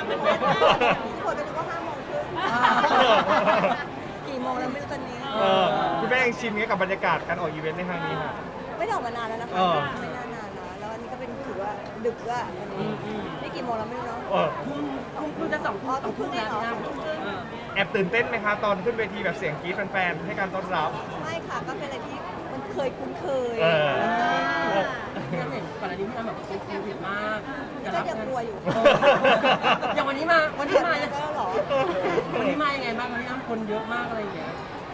คนก็นึกว่า5 โมงครึ่งกี่โมงแล้วไม่รู้ตอนนี้คุณแม่ยังชินกับบรรยากาศการออกอีเวนต์ในครั้งนี้ค่ะไม่ได้ออกมานานแล้วนะคะไม่นานนะแล้วอันนี้ก็เป็นถือว่าดึกว่าวันนี้นี่กี่โมงแล้วไม่รู้เนาะคุณจะ2 ทุ่มแล้วนะแอบตื่นเต้นไหมคะตอนขึ้นเวทีแบบเสียงกรี๊ดแฟนๆให้การต้อนรับไม่ค่ะก็เป็นอะไรที่มันเคยคุ้นเคยพี่น้ำเห็นก่อนอันนี้พี่น้ำแบบคุ้นเคยมากก็ยังกลัวอยู่อย่างวันนี้มาก็หรอวันนี้มายังไงบ้างวันนี้น้ำคนเยอะมากอะไรอย่างเงี้ย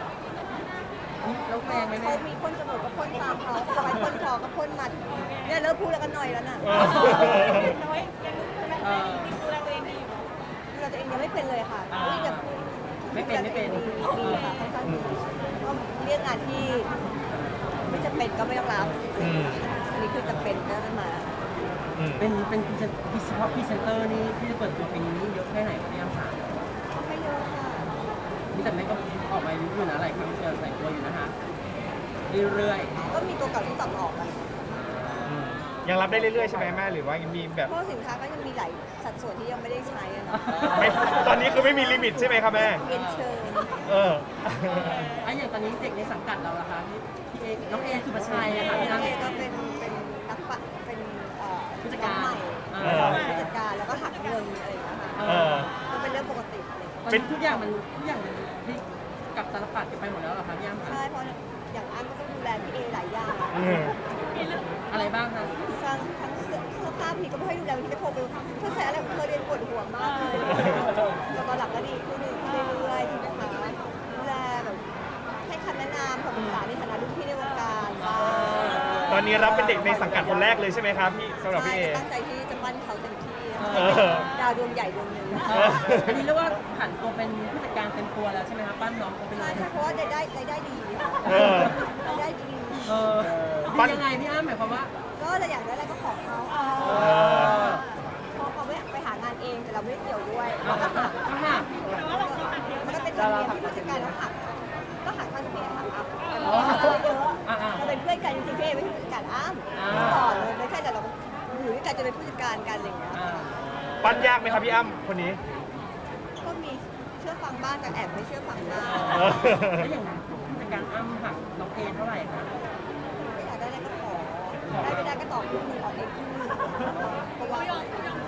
แล้วแพงไหมเขามีพ่นจมูกก็พ่นตามเขาไปพ่นคอก็พ่นมาเนี่ยเริ่มพูดแล้วกันหน่อยแล้วน่ะน้อยยังดูแลตัวเองดีดูแลตัวเองยังไม่เป็นเลยค่ะไม่เป็นดีค่ะค่อนข้างดีก็เรียกงานที่ไม่จะเป็นก็ไม่ต้องรับอันนี้คือจะเป็นก็ไม่มาเป็นพรีเซนเตอร์นี่ที่จะเปิดตัวปีนี้เยอะแค่ไหนพี่น้ำถามก็ไม่เยอะค่ะนี่แต่แม่ก็ออกมาอยู่นะหลายครั้งเจอหลายตัวอยู่นะคะเรื่อยๆก็มีตัวเก่าที่ต่อออกไปยังรับได้เรื่อยๆใช่ไหมแม่หรือว่ายังมีแบบเพราะสินค้าก็ยังมีหลายสัดส่วนที่ยังไม่ได้ใช้นะตอนนี้คือไม่มีลิมิตใช่ไหมครับแม่เรียนเชิญอย่างตอนนี้เด็กในสังกัดเราล่ะคะพี่เอน้องเอสุภชัยอะค่ะพี่น้องเอก็เป็นนักปะเป็นผู้จัดการผู้จัดการแล้วก็หักเงินอะไรอย่างเงี้ยค่ะก็เป็นเรื่องปกติเป็นทุกอย่างมันที่กับตลปัดกันไปหมดแล้วเหรอคะพี่อ้ำใช่เพราะอย่างอ้ำก็ต้องดูแลพี่เอหลายอย่างอะไรบ้างคะทั้งเสื้อผ้าพี่ก็ไม่ให้ดูแลพี่ก็โทรไปเธอใส่อะไรของเธอเรียนปวดหัวมากเลยแต่ตอนหลังก็ดีขึ้นเรื่อยๆใช่ไหมคะดูแลแบบให้คำแนะนำคำปรึกษาในฐานะรุ่นพี่ในวงการตอนนี้รับเป็นเด็กในสังกัดคนแรกเลยใช่ไหมครับพี่สำหรับพี่เอตั้งใจที่จะปั้นเขาเต็มที่ดาวดวงใหญ่ดวงหนึ่งอันนี้เรียกว่าผันตัวเป็นผู้จัดการเต็มตัวแล้วใช่ไหมครับปั้นน้องเขาเป็นใช่เพราะว่าได้ดีได้ดีปั้นยังไงพี่อ้ำหมายความว่าก็เราอยากได้อะไรก็ขอเขาพอเขาไปหางานเองแต่เราไม่เกี่ยวด้วยก็หักมันก็เป็นธรรมเนียมที่ผู้จัดการต้องหักก็หักค่าสเปรย์หักอัพเราเป็นเพื่อนกันจริงๆพี่เอไม่ใช่ผู้จัดการอ้ำต่อเลยไม่ใช่แต่เราอยู่ด้วยกันจะเป็นผู้จัดการกันอะไรอย่างเงี้ยปั้นยากไหมครับพี่อ้ำคนนี้ก็มีเชื่อฟังบ้างแต่แอบไม่เชื่อฟังบ้างแล้วอย่างผู้จัดการอ้ำหักน้องเอเท่าไหร่คะอยากได้อะไรก็ขอได้ไม่ได้ก็ตอบคุณออกเองเพราะว่าไม่ยอม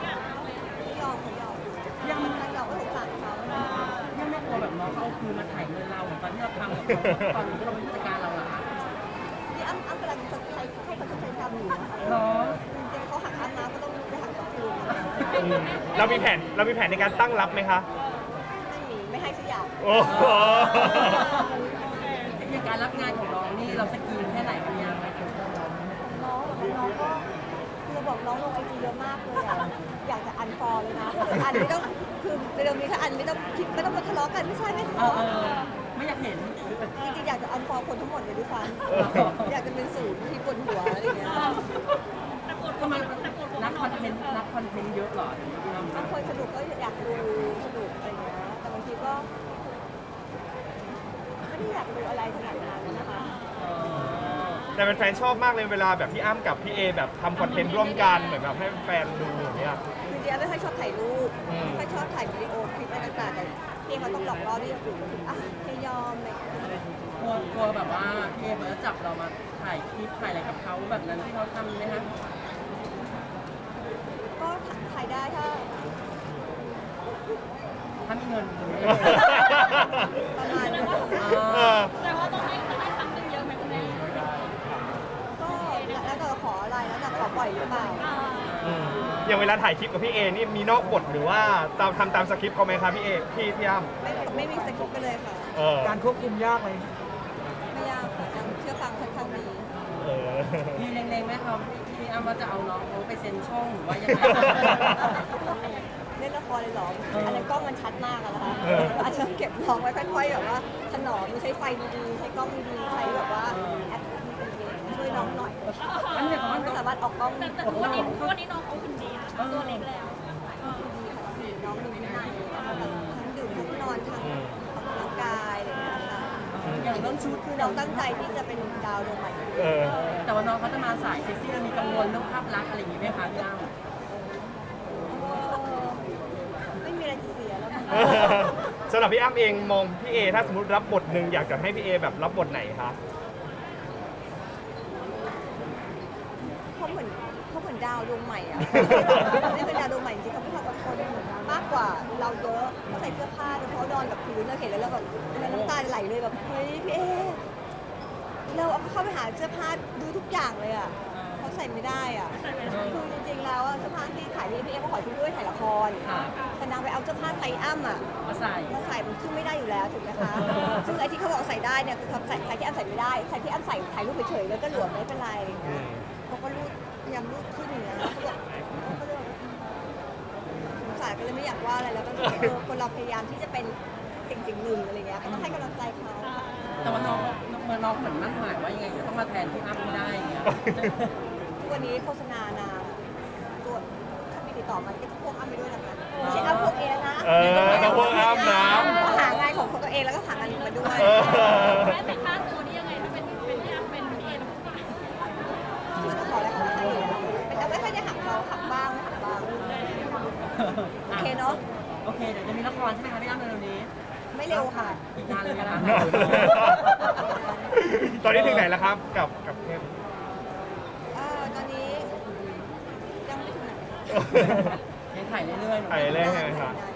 ยังมันการเราก็สงสารเขายังไม่กลัวแบบน้องเขาเอาคืนมาถ่ายเงินเราตอนที่เราทำกับเขาตอนที่เราเป็นผู้จัดการเราล่ะนี่อ้ำกำลังจะให้เขาจะใช้กรรมอยู่นะคะจริงๆเขาหักอ้ำนะก็ต้องไปหักกับคืนเรามีแผนในการตั้งรับไหมคะไม่ให้สักอย่างอย่างการรับงานของน้องนี่เราสกีนแค่ไหนกันเนี่ยน้องก็คือบอกน้องลงไอจีเยอะมากเลยอ่ะอยากจะอันฟอลเลยนะอันไม่ต้องคือเดิมนี้ถ้าอันไม่ต้องคิดไม่ต้องมาทะเลาะกันไม่ใช่ไม่ทะเลาะไม่อยากเห็นจริงๆอยากจะอันฟอลคนทั้งหมดเลยด้วยซ้ำอยากจะเป็นศูนย์ที่ปวดหัวอะไรอย่างเงี้ยทำไมนักคอนเทนต์เยอะหรอบางคนสนุกก็อยากดูสนุกอะไรเงี้ยแต่บางทีก็ไม่ได้อยากดูอะไรขนาดนั้นนะคะแต่เป็นแฟนชอบมากเลยเวลาแบบพี่อ้ำกับพี่เอแบบทำคอนเทนต์ร่วมกันเหมือนแบบให้แฟนดูอย่างเงี้ยคือเจ๊ไม่ค่อยชอบถ่ายรูปไม่ค่อยชอบถ่ายวิดีโอคลิปอะไรต่างๆแต่พี่เขาต้องหลอกล่อที่จะดูให้ยอมเลยกลัวแบบว่าพี่เอเขาจะจับเรามาถ่ายคลิปถ่ายอะไรกับเขาแบบนั้นที่เขาทำไหมคะก็ถ่ายได้ถ้ามีเงินประมาณนั้นแต่ว่าต้องให้ครั้งนึงเยอะไหมคุณแม่ก็แล้วแต่ขออะไรแล้วแต่ขอปล่อยหรือเปล่าอย่างเวลาถ่ายคลิปกับพี่เอนี่มีนอกบทหรือว่าทำตามสคริปต์เขาไหมครับพี่เอพี่อ้ำไม่มีสคริปต์ไปเลยค่ะการควบคุมยากไหมไม่ยากค่ะเชื่อฟังค่อนข้างดีมีเล็งๆไหมครับพี่อ้ำว่าจะเอาน้องเขาไปเซ็นช่องหรือว่ายังไงเล่นละครเลยหรออันนั้นกล้องมันชัดมากอะนะคะอาจจะเก็บน้องไว้ค่อยๆแบบว่าถนอมใช้ไฟดีๆใช้กล้องดีๆใช้แบบว่าแอปช่วยน้องหน่อยอันนี้ของมันไม่สามารถออกกล้องแต่วันนี้น้องเขาหุ่นดีนะตัวเล็กแล้วน้องดูไม่นานทั้งดื่มทั้งนอนทั้งออกกำลังกายอะไรอย่างเงี้ยค่ะอย่างเรื่องชุดคือน้องตั้งใจที่จะเป็นดาวดวงใหม่แต่ว่าน้องเขาจะมาสายเซ็กซี่มีกังวลเรื่องภาพลักษณ์อะไรอย่างงี้ไหมคะพี่อ้ำสำหรับพี่อ้ำเองมองพี่เอถ้าสมมติรับบทหนึ่งอยากจะให้พี่เอแบบรับบทไหนคะเขาเหมือนดาวดวงใหม่อะ ไม่เป็นดาวดวงใหม่จริงๆเขาเป็นความอดทนมากกว่าเราเยอะเขาใส่เสื้อผ้าเขานอนกับพื้นเราเห็นแล้วเราแบบน้ำตาไหลเลยแบบเฮ้ยพี่เอเราเอาเข้าไปหาเสื้อผ้าดูทุกอย่างเลยอะเขาใส่ไม่ได้อะคือจริงๆแล้วเสื้อผ้าที่ขายพี่เอเขาขอซื้อด้วยถ่ายละครค่ะแต่นางไปเอาเสื้อผ้าไซส์อ้ำอะมาใส่มาใส่มันซึ่งไม่ได้อยู่แล้วถูกไหมคะ ซึ่งไอ้ที่เขาบอกใส่ได้เนี่ยคือเขาใส่ที่อ้ำใส่ไม่ได้ใส่ที่อ้ำใส่ถ่ายรูปเฉยๆแล้วก็หลวมไม่เป็นไรอะไรอย่างเงี้ยเขาก็รูดพยายามรูดขึ้นอย่างเงี้ยเขาบอกสงสารก็เลยไม่อยากว่าอะไรแล้วก็คนเราพยายามที่จะเป็นสิ่งหนึ่งอะไรเงี้ยก็ต้องให้กำลังใจเขาแต่ว่าน้องเหมือนมั่นหมายว่ายังไงก็ต้องมาแทนพี่อ้ำไม่ได้อย่างเงี้ยทุกวันนี้โฆษณานางตัวถ้ามีติดต่อมันก็พวกอ้ำไปด้วยนะคะไม่ใช่อ้ำพวกเอนะต้องพวกอ้ำนะก็หางานของตัวเองแล้วก็หางานมาด้วยแม่แต่ค่าตัวนี้ยังไงถ้าเป็นพี่อ้ำเป็นพี่เอต้องจ่ายคือจะขออะไรเขาให้อยู่แล้วเป็นเอาไว้ให้ได้หักเขาหักบ้างหักบ้างโอเคเนาะโอเคเดี๋ยวจะมีละครใช่ไหมคะพี่อ้ำเร็วๆนี้ไม่เร็วค่ะอีกนานเลยนะคะตอนนี้ถึงไหนแล้วครับกับเทพตอนนี้ยังไม่ถึงไหนยังถ่ายเรื่อยๆถ่ายเรื่อยๆได้ค่ะได้